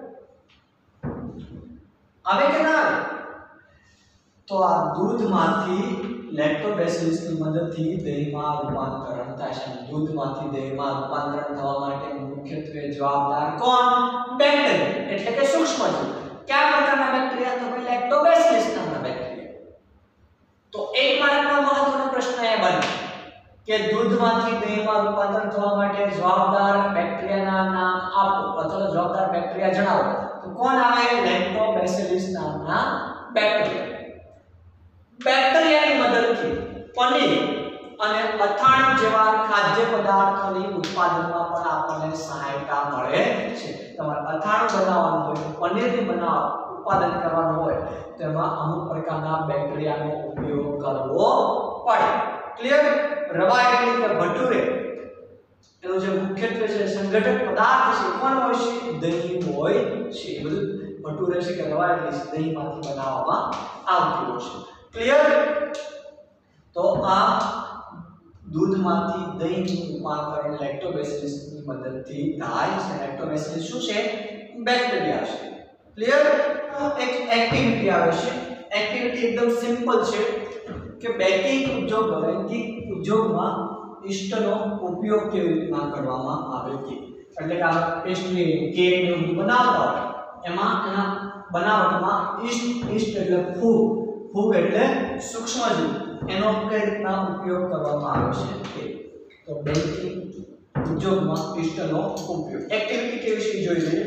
Speaker 1: આવે કે ના આવે? તો આ દૂધમાંથી લેક્ટોબેસિલસની મદદથી દહીંમાં રૂપાંતરણ થાય છે। દૂધમાંથી દહીંમાં રૂપાંતરણ થવા માટે મુખ્યત્વે જવાબદાર કોણ? બેક્ટેરિયા, એટલે કે સૂક્ષ્મજીવ। કયા પ્રકારના બેક્ટેરિયા? તો ભાઈ લેક્ટોબેસિલસ નામના બેક્ટેરિયા। તો એક માર્કનો મહત્વનો પ્રશ્ન એ બને કે દૂધમાંથી દહીંમાં રૂપાંતરણ થવા માટે જવાબદાર બેક્ટેરિયાના નામ આપો અથવા જવાબદાર બેક્ટેરિયા જણાવો। તો કોણ આવે? લેક્ટોબેસિલસ નામના બેક્ટેરિયા। બેક્ટેરિયાની મદદથી પનીર અને અથાણું જેવા ખાદ્ય પદાર્થોની ઉત્પાદનમાં પણ આપણને સહાયતા મળે છે। તમારે અથાણું બનાવવાનું હોય, પનીરની ઉત્પાદન કરવાનું હોય તેમાં અમુક પ્રકારના બેક્ટેરિયાનો ઉપયોગ કરવો પડે। ક્લિયર? રવા એટલે કે ભટુરે એનો જે મુખ્યત્વે છે સંઘટક પદાર્થ છે કોણ હોય છે? દહીં હોય છે। બધું ભટુરે છે કે રવા એટલે દહીંમાંથી બનાવવામાં આવતું હોય છે। ક્લિયર? તો આ દૂધમાંથી દહીંનું રૂપાંતરણ લેક્ટોબેસિલસની મદદથી થાય છે। લેક્ટોબેસિલસ શું છે? બેક્ટેરિયા છે। ક્લિયર? એક એક્ટિવિટી આવે છે। એક્ટિવિટી એકદમ સિમ્પલ છે કે બેકિંગ ઉદ્યોગમાં ઈસ્ટનો ઉપયોગ કેવી રીતના કરવામાં આવે છે। એટલે કે આ પેસ્ટ્રી, કેક ને બધું બનાવતા હોય એમાં એના બનાવટમાં ઈસ્ટ એટલે ફૂગ એટલે સૂક્ષ્મજીવ, એનો કઈ રીતના ઉપયોગ કરવામાં આવે છે તો બેકિંગ ઉદ્યોગમાં ઈસ્ટનો ઉપયોગ। એક્ટિવિટી કેવી છે જોઈ લઈએ।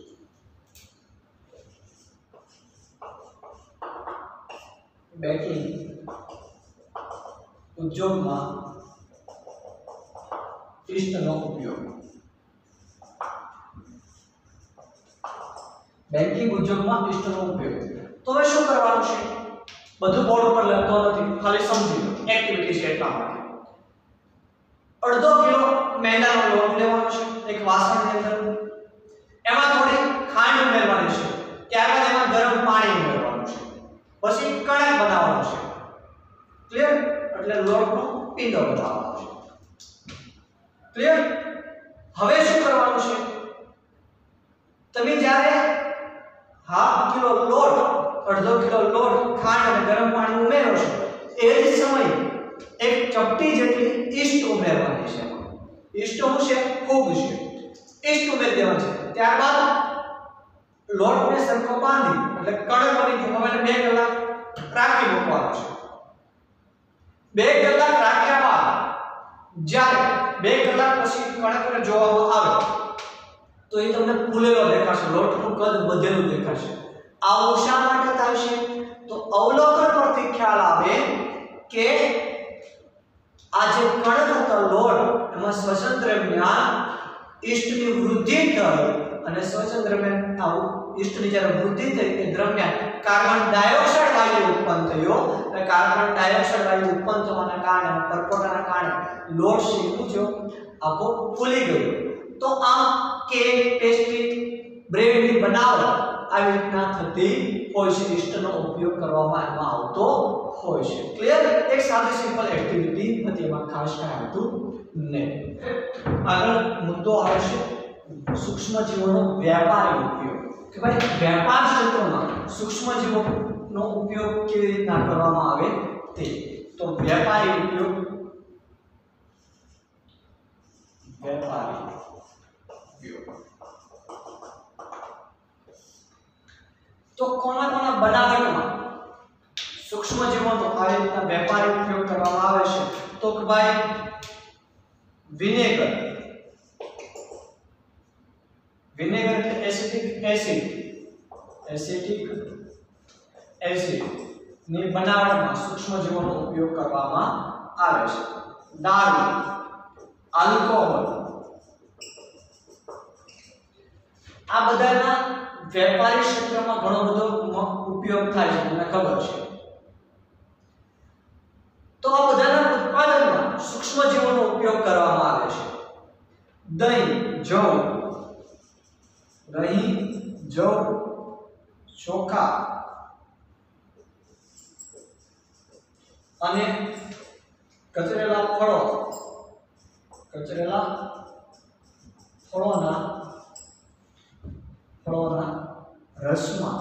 Speaker 1: બેકિંગ ઉદ્યોગમાં ઈસ્ટનો ઉપયોગ। બેકિંગ ઉદ્યોગમાં ઈસ્ટનો ઉપયોગ। તો હવે શું કરવાનું છે? બધું બોર્ડ ઉપર લખતો નથી, ખાલી સમજી લો। એક્ટિવિટી છે એટલા માટે 1/2 કિલો મેદાનો લોટ લેવાનો છે એક વાસણની અંદર, એમાં થોડી ખાંડ ઉમેરવાની છે, ત્યારબાદ એમાં ગરમ પાણી ઉમેરવાનું છે, પછી કણક બનાવવાનું છે। ક્લિયર? એટલે લોટનો પીંડો બનાવવાનો છે। ક્લિયર? હવે શું કરવાનું છે? તમે જ્યારે 1/2 કિલો લોટ, 1/2 કિલો લોટ, ખાંડ અને ગરમ પાણી ઉમેરો છો એ જ સમયે એક ચપટી જેટલી ઈસ્ટ ઉમેરવાની છે. ઈસ્ટ શું છે? ફૂગ છે. ઈસ્ટ ઉમેરી દેવાનું છે. ત્યારબાદ લોટને સરખો બાંધી એટલે કણક બની ગયો. હવે 2 કલાક રાખી મૂકવાનો છે. 2 કલાક રાખ્યા બાદ જ્યારે 2 કલાક પછી કણકને જોવામાં આવે તો એ તમને ફૂલેલો દેખાશે, લોટનું કદ વધેલું દેખાશે. આવું શા માટે થાય છે? તો અવલોકન પરથી ખ્યાલ આવે કે આ જે કણક હતો લોટ એમાં શ્વસન દરમિયાન ઈસ્ટની વૃદ્ધિ થઈ અને શ્વસન દરમિયાન આવું ઈસ્ટની જ્યારે વૃદ્ધિ થઈ એ દરમિયાન કાર્બન ડાયોક્સાઇડ વાયુ ઉત્પન્ન થયો અને કાર્બન ડાયોક્સાઇડ વાયુ ઉત્પન્ન થવાના કારણે પરપોટાના કારણે લોટ શીખું જો આખો ફૂલી ગયો. તો આમ કેક, પેસ્ટ્રી, બ્રેડની બનાવટ આવી રીતના થતી હોય છે. ઈસ્ટનો ઉપયોગ કરવામાં એમાં આવતો હોય છે. ક્લિયર? એક સાદી સિમ્પલ એક્ટિવિટી હતી, એમાં ખાસ કાંઈ આવતું નહીં. આગળ મુદ્દો આવે છે સૂક્ષ્મજીવોનો વ્યાપારી ઉપયોગ. કે ભાઈ વેપાર ક્ષેત્રમાં સૂક્ષ્મજીવોનો ઉપયોગ કેવી રીતના કરવામાં આવે તે. તો વ્યાપારી ઉપયોગ, વ્યાપારી ઉપયોગ તો કોના બનાવટમાં સૂક્ષ્મજીવોનો આવી રીતના વેપારી ઉપયોગ કરવામાં આવે છે. તો કે ભાઈ વિનેગર, વિનેગર એટલે એસિટિક એસિડ, એસિટિક એસિડ ની બનાવટમાં સૂક્ષ્મજીવોનો ઉપયોગ કરવામાં આવે છે. દારૂ, આલ્કોહોલ, આ બધાના વેપારી ક્ષેત્રમાં ઘણો બધો ઉપયોગ થાય છે, તમને ખબર છે. તો આ બધાના ઉત્પાદનમાં સૂક્ષ્મજીવોનો ઉપયોગ કરવામાં આવે છે. દહીં, જવ, દહીં, જવ, ચોખા અને કચરેલા ફળો, કચરેલા ફળોના રસમાં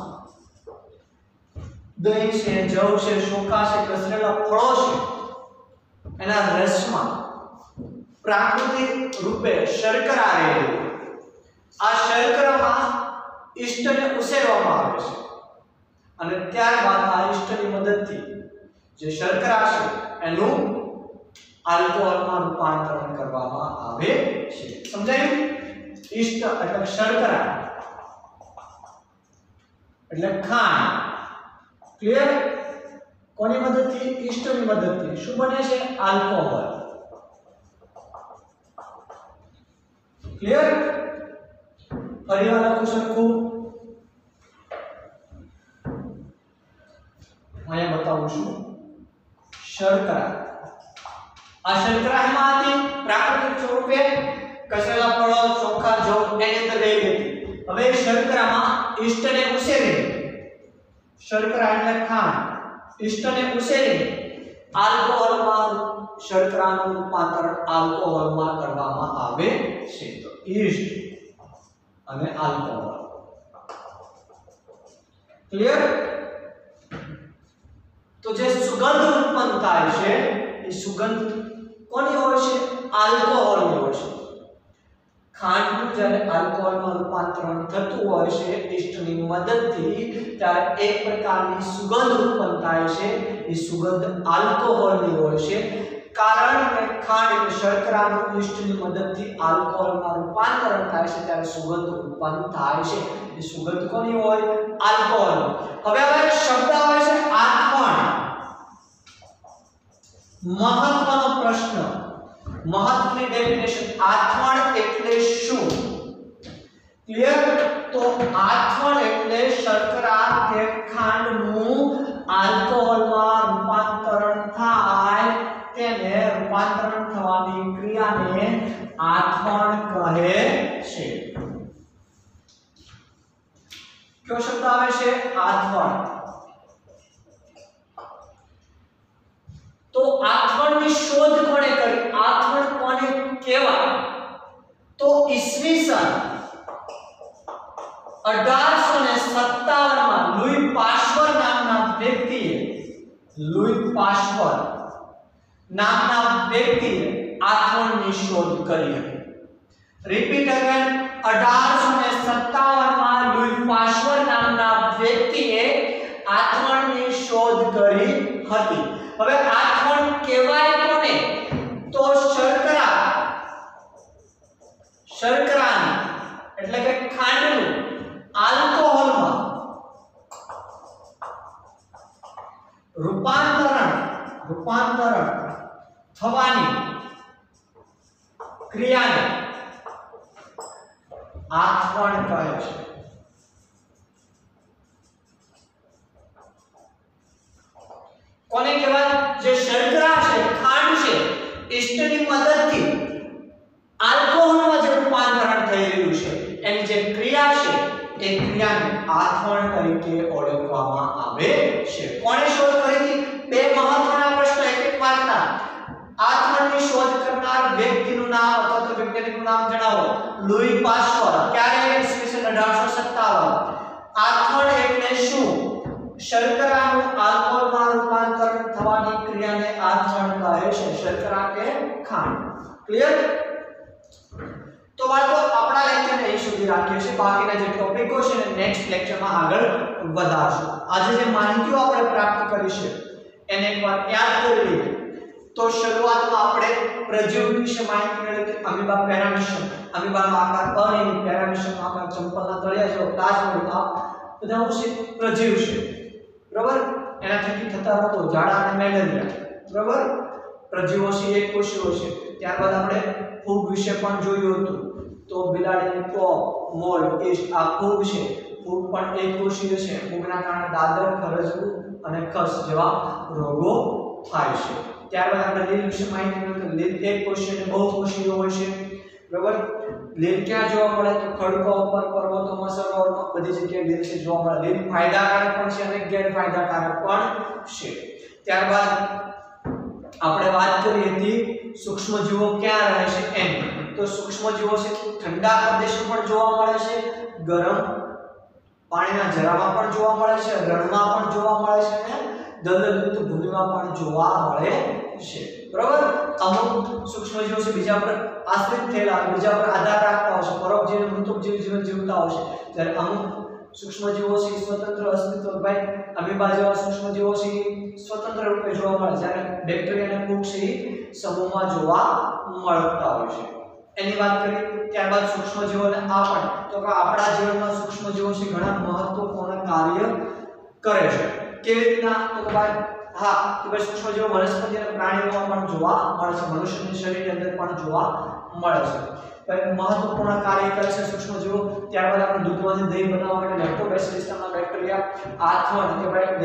Speaker 1: દહીં છે, જવ છે, ચોખા છે, કચરેલા ફળો છે, એના રસમાં પ્રાકૃતિક રૂપે શર્કરા રહેલી. આ શર્કરામાં ઈસ્ટને ઉછેરવામાં આવે છે અને ત્યારબાદ આ ઈસ્ટની મદદથી જે શર્કરા છે એનું આલ્કોહોલમાં રૂપાંતરણ કરવામાં આવે છે. સમજાયું? ઈસ્ટ એટલે શર્કરા એટલે ખાંડ. ક્લિયર? કોની મદદથી? ઈસ્ટની મદદથી શું બને છે? આલ્કોહોલ. ક્લિયર? ફરીવાર લખું સરખું, અહીંયા બતાવું છું. શર્કરા, આ શર્કરા એમાં હતી પ્રાકૃતિક સ્વરૂપે કચરેલા ફળો, ચોખા, જવ એની અંદર રહી ગઈ. હવે શર્કરામાં ઈસ્ટને ઉછેરી, શર્કરા એટલે ખાંડ, ઈસ્ટને ઉછેરી આલ્કોહોલમાં શર્કરાનું રૂપાંતરણ આલ્કોહોલમાં કરવામાં આવે છે. તો ઈસ્ટ અને આલ્કોહોલ. ક્લિયર? તો જે સુગંધ ઉત્પન્ન થાય છે એ સુગંધ કોની હોય છે? આલ્કોહોલની હોય છે. ખાંડનું જ્યારે આલ્કોહોલમાં રૂપાંતરણ થતું હોય છે ઈસ્ટની મદદથી ત્યારે એક પ્રકારની સુગંધ ઉત્પન્ન થાય છે. એ સુગંધ આલ્કોહોલની હોય છે. કારણ કે ખાંડ એટલે શર્કરાનું ઈસ્ટની મદદથી આલ્કોહોલમાં રૂપાંતરણ થાય છે ત્યારે સુગંધ ઉત્પન્ન થાય છે. એ સુગંધ કોની હોય? આલ્કોહોલ. હવે એક શબ્દ આવે છે આથવણ. મહત્વનો પ્રશ્ન, મહત્વની ડેફિનેશન. આથવણ એટલે શું? ક્લિયર? તો આથવણ એટલે શર્કરા કે ખાંડનું આલ્કોહોલમાં રૂપાંતરણ થાય તેને રૂપાંતરણ થવાની ક્રિયાને આથવણ કહે છે. કયો શબ્દ આવે છે? આથવણ. તો આથવણની શોધ કોણે કરી? આથવણ કોને કહેવાય? તો ઈસવીસન 1857 માં લુઈ પાશ્ચર નામના વ્યક્તિએ, લુઈ પાશ્ચર નામના વ્યક્તિએ આથવણની શોધ કરી હતી. રિપીટ અગેન, 1857 માં લુઈ પાશ્ચર નામના વ્યક્તિએ આથવણની શોધ કરી હતી. હવે આથવણ કહેવાય કોને? તો શર્કરાની એટલે કે ખાંડનું આલ્કોહોલમાં રૂપાંતરણ થવાની ક્રિયાને આથવણ કહે છે. કોને કહેવાય? જે શર્કરા છે, ખાંડ છે, ઈસ્ટની મદદથી આલ્કોહોલમાં જે રૂપાંતરણ થઈ રહ્યું છે એની જે ક્રિયા છે એ ક્રિયાને આથવણ તરીકે ઓળખવામાં આવે છે. કોણે શોધ કરી હતી? બે મહત્વના પ્રશ્નો એક એક વાતના. આથવણની શોધ કરનાર વ્યક્તિનું નામ અથવા તો વૈજ્ઞાનિકનું નામ જણાવો. Louis Pasteur. ક્યારે? ઈસવીસન 1857. આથવણ એટલે શું? શર્કરાનું આલ્કોહોલમાં રૂપાંતરણ થવાની ક્રિયાને આથવણ કહે છે. શર્કરા કે ખાંડ. ક્લિયર? તો બાળકો આપણા લેક્ચરને અહીં સુધી રાખીએ છીએ. બાકીના જે ટોપિકો છે ને નેક્સ્ટ લેક્ચરમાં આગળ વધારશું. આજે જે માહિતીઓ આપણે પ્રાપ્ત કરી છે એને એકવાર યાદ કરી લઈએ. તો શરૂઆતમાં આપણે પ્રજીવ વિશે માહિતી મેળવી. અમીબા પેરામીશિયમ, અમીબાનો આકાર અનિયમિત, પેરામીશિયમનો આકાર ચંપલના તળિયા જેવો, પ્લાઝ્મોઇડ, આ બધા છે પ્રજીવ છે. બરાબર? એના થકી થતા રોગો ઝાડા અને મેલેરિયા. બરાબર? પ્રજીવો છે એક કોષીઓ છે. ત્યારબાદ આપણે ફૂગ વિશે પણ જોયું હતું. તો બિલાડીની પોપ, મોલ્ડ, ઈસ્ટ આ ફૂગ છે. ફૂગ પણ એક કોષીય છે. ફૂગના કારણે દાદર, ખરજવું અને ખસ જેવા રોગો થાય છે. ત્યારબાદ આપણે લીલ વિશે માહિતી મેળવી. લીલ એક કોષીય અને બહુકોષીય હોય છે. બરાબર? લીલ ક્યાં જોવા મળે? તો ખડકો ઉપર, પર્વતોમાં, સરોવરમાં બધી જગ્યાએ લીલ છે જોવા મળે. લીલ ફાયદાકારક પણ છે અને ગેરફાયદાકારક પણ છે. ત્યારબાદ આપણે વાત કરી હતી સૂક્ષ્મજીવો ક્યાં રહે છે એની. તો સૂક્ષ્મજીવો છે ઠંડા પ્રદેશોમાં પણ જોવા મળે છે, ગરમ પાણીના જરામાં પણ જોવા મળે છે, રણમાં પણ જોવા મળે છે અને દલદલયુક્ત ભૂમિમાં પણ જોવા મળે છે. બરાબર? અમુક સૂક્ષ્મજીવો છે બીજા પર આશ્રિત થયેલા, બીજા પર આધાર રાખતા હોય છે, પરોપજીવી અને મૃતોપજીવી જીવન જીવતા હોય છે. જ્યારે અમુક સૂક્ષ્મજીવો છે સ્વતંત્ર અસ્તિત્વ, ભાઈ અમીબા જેવા સૂક્ષ્મજીવો છે સ્વતંત્ર રૂપે જોવા મળે, જ્યારે બેક્ટેરિયા અને ફૂગ છે સમૂહમાં જોવા મળતા હોય છે. એની વાત કરી. ત્યારબાદ સૂક્ષ્મજીવોને પણ તો કે આપણા જીવનમાં સૂક્ષ્મજીવો છે ઘણા મહત્વપૂર્ણ કાર્ય કરે છે. કેવી રીતના? તો કે ભાઈ કે ભાઈ સૂક્ષ્મજીવો વનસ્પતિ અને પ્રાણીઓમાં પણ જોવા મળે છે, મનુષ્યના શરીરની અંદર પણ જોવા મળે છે. ભાઈ મહત્વપૂર્ણ કાર્ય કરે છે સૂક્ષ્મજીવો. ત્યારબાદ આપણે દૂધમાંથી દહીં બનાવવા માટે લેક્ટોબેસિલસ નામના બેક્ટેરિયા આથવણ કે ભાઈ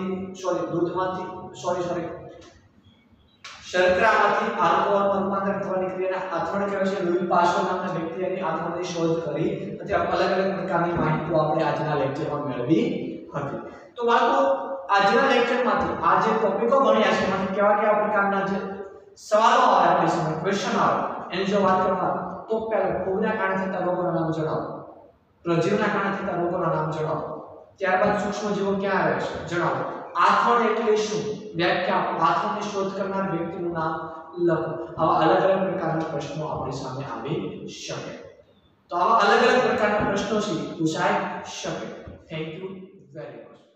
Speaker 1: શર્કરામાંથી આલ્કોહોલમાં રૂપાંતર થવાની ક્રિયાને આથવણ કહેવાય છે. લુઈ પાશ્ચર નામના વ્યક્તિએ આથવણની શોધ કરી હતી. અલગ અલગ પ્રકારની માહિતીઓ આપણે આજના લેક્ચરમાં મેળવી હતી. તો બાળકો આજના લેક્ચરમાંથી આ જે ટોપિકો ભણ્યા છે એમાંથી કેવા પ્રકારના જે સવાલો આવે આપણી સામે, ક્વેશ્ચન આવે એની જો વાત કરવા તો પહેલા ફૂગના કારણે થતા રોગોના નામ જણાવો, પ્રજીવના કારણે થતા રોગોના નામ જણાવો, ત્યારબાદ સૂક્ષ્મજીવો ક્યાં રહે છે જણાવો, આથવણ એટલે શું, વ્યાખ્યા, આથવણની શોધ કરનાર વ્યક્તિનું નામ લખો. આવા અલગ અલગ પ્રકારના પ્રશ્નો આપણી સામે આવી શકે. તો આવા અલગ અલગ પ્રકારના પ્રશ્નો છે પૂછાઈ શકે. Thank you very much.